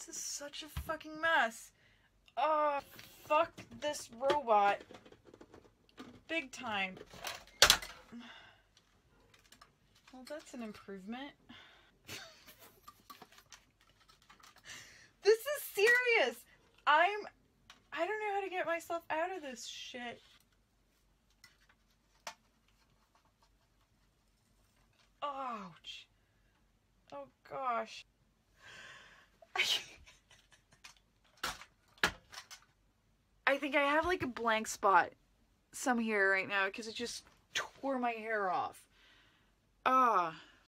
This is such a fucking mess. Oh, fuck this robot. Big time. Well, that's an improvement. This is serious. I don't know how to get myself out of this shit. Ouch. Oh gosh. I think I have like a blank spot some here right now because it just tore my hair off. Ah.